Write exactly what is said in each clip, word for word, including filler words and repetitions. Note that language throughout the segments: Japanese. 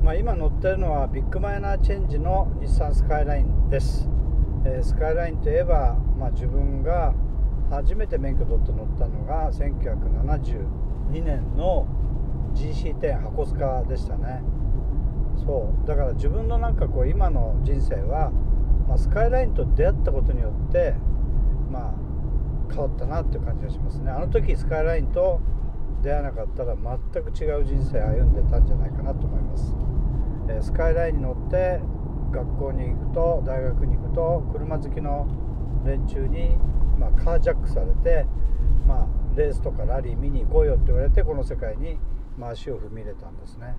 まあ、今乗ってるのはビッグマイナーチェンジの日産スカイラインです。えー、スカイラインといえば、まあ、自分が初めて免許取って乗ったのがせんきゅうひゃくななじゅうにねんの ジーシーテン 箱スカでしたね。そうだから自分のなんかこう今の人生は、まあ、スカイラインと出会ったことによってまあ変わったなっていう感じがしますね。あの時スカイラインと出会わなかったら全く違う人生を歩んでたんじゃないかなと思います。えー、スカイラインに乗って学校に行くと大学に行くと車好きの連中に、まあ、カージャックされて、まあ、レースとかラリー見に行こうよって言われてこの世界に、まあ、足を踏み入れたんですね。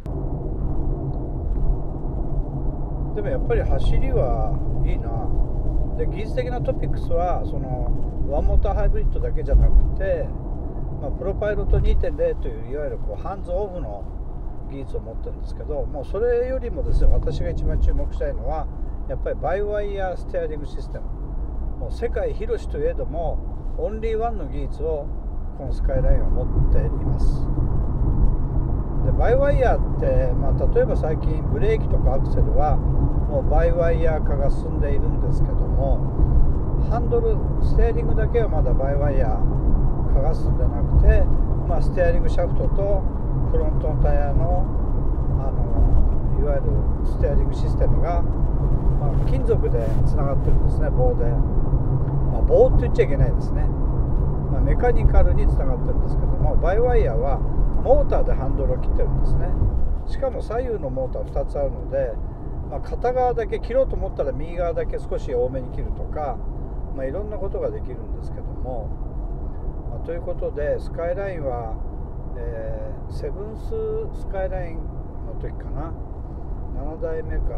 でもやっぱり走りはいいな。で技術的なトピックスはそのワンモーターハイブリッドだけじゃなくて、まあ、プロパイロット にてんゼロ といういわゆるこうハンズオフの技術を持ってるんですけど、もうそれよりもですね、私が一番注目したいのはやっぱりバイワイヤーステアリングシステム。もう世界広しといえどもオンリーワンの技術をこのスカイラインは持っています。でバイワイヤーって、まあ、例えば最近ブレーキとかアクセルはもうバイワイヤー化が進んでいるんですけども、ハンドルステアリングだけはまだバイワイヤー化が進んでなくて、まあ、ステアリングシャフトとフロントのタイヤの、あのいわゆるステアリングシステムが、まあ、金属でつながってるんですね。棒で、まあ、棒って言っちゃいけないですね、まあ、メカニカルにつながってるんですけども、バイワイヤーはモーターでハンドルを切ってるんですね。しかも左右のモーターふたつあるので、まあ、片側だけ切ろうと思ったら右側だけ少し多めに切るとか、まあ、いろんなことができるんですけども、まあ、ということでスカイラインは、えー、セブンススカイラインの時かな、ななだいめから、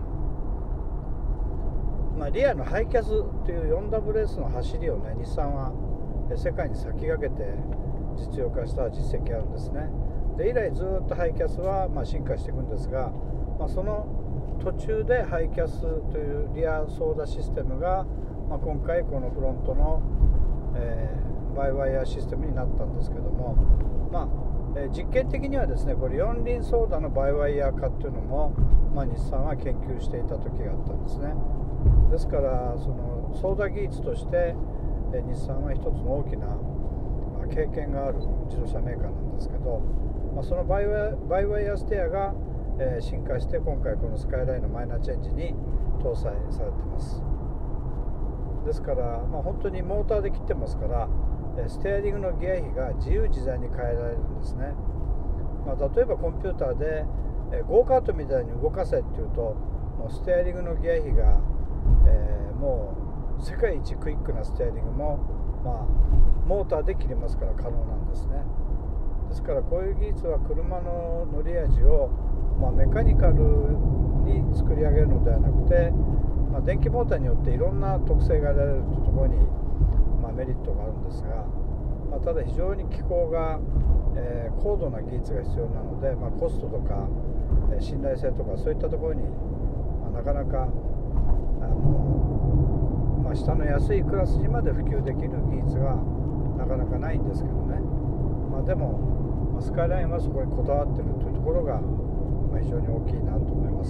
まあ、リアのハイキャスという フォーダブリューエス の走りをね、日産は世界に先駆けて実用化した実績があるんですね。で以来ずっとハイキャスはまあ進化していくんですが、まあ、その途中でハイキャスというリアソーダシステムが、まあ、今回このフロントの、えー、バイワイヤーシステムになったんですけども、まあえー、実験的にはですね、これ四輪ソーダのバイワイヤー化っていうのも、まあ、日産は研究していた時があったんですね。ですからそのソーダ技術として、えー、日産は一つの大きな、まあ、経験がある自動車メーカーなんですけど、まあ、そのバイワイ、バイワイヤーステアがえー、進化して今回このスカイラインのマイナーチェンジに搭載されています。ですから、まあ、本当にモーターで切ってますから、えー、ステアリングのギア比が自由自在に変えられるんですね。まあ、例えばコンピューターで、えー、ゴーカートみたいに動かせっていうと、もうステアリングのギア比が、えー、もう世界一クイックなステアリングも、まあ、モーターで切れますから可能なんですね。ですからこういう技術は車の乗り味をまあ、メカニカルに作り上げるのではなくて、まあ、電気モーターによっていろんな特性が得られるというところに、まあ、メリットがあるんですが、まあ、ただ非常に機構が、えー、高度な技術が必要なので、まあ、コストとか、えー、信頼性とかそういったところに、まあ、なかなかあの、まあ、下の安いクラスにまで普及できる技術がなかなかないんですけどね、まあ、でも、まあ、スカイラインはそこにこだわっているというところが非常に大きいなと思います。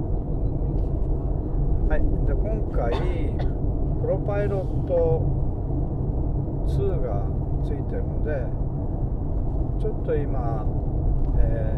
はい、で今回プロパイロットツーがついてるので、ちょっと今、え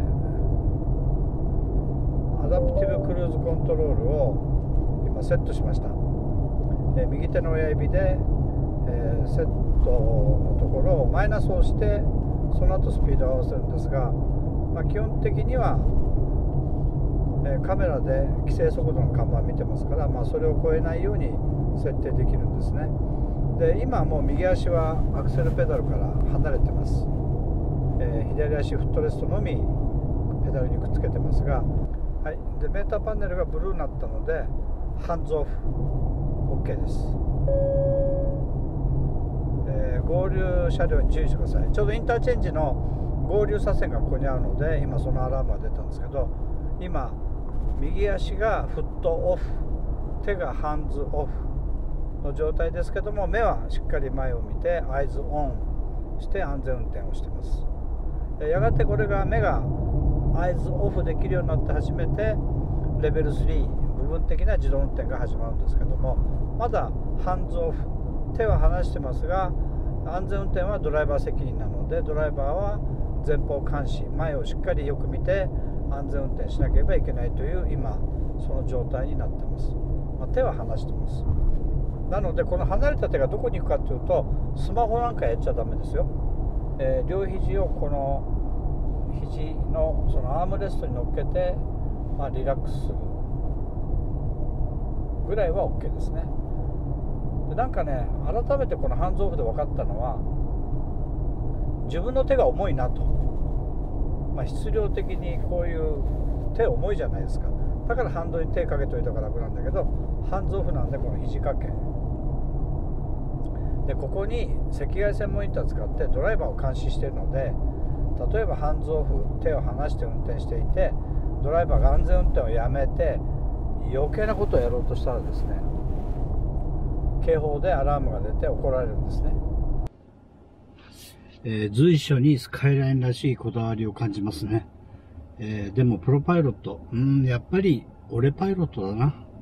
ー、アダプティブクルーズコントロールを今セットしました。えー、右手の親指で、えー、セットのところをマイナスを押してその後スピードを合わせるんですが、まあ、基本的にはカメラで規制速度の看板見てますから、まあ、それを超えないように設定できるんですね。で今はもう右足はアクセルペダルから離れてます、えー、左足フットレストのみペダルにくっつけてますが、はい、でメーターパネルがブルーになったのでハンズオフ OK です、えー、合流車両に注意してください。ちょうどインターチェンジの合流車線がここにあるので今そのアラームが出たんですけど、今右足がフットオフ、手がハンズオフの状態ですけども、目はしっかり前を見てアイズオンして安全運転をしています。やがてこれが目が合図オフできるようになって初めてレベルスリー部分的な自動運転が始まるんですけども、まだハンズオフ、手は離してますが、安全運転はドライバー責任なので、ドライバーは前方監視、前をしっかりよく見て安全運転しなければいけないという今その状態になってます。まあ、手は離してます。なのでこの離れた手がどこに行くかというと、スマホなんかやっちゃダメですよ。えー、両肘をこの肘のそのアームレストに乗っけて、まあ、リラックスするぐらいは OK ですね。でなんかね、改めてこのハンズオフで分かったのは、自分の手が重いなと、まあ、質量的にこういう手重いじゃないですか。だからハンドに手かけといたから楽なんだけど、ハンズオフなんでこの肘掛けで、ここに赤外線モニター使ってドライバーを監視しているので、例えばハンズオフ、手を離して運転していて、ドライバーが安全運転をやめて余計なことをやろうとしたらですね、警報でアラームが出て怒られるんですね。えー、随所にスカイラインらしいこだわりを感じますね。えー、でもプロパイロット、うん、やっぱり俺パイロットだな。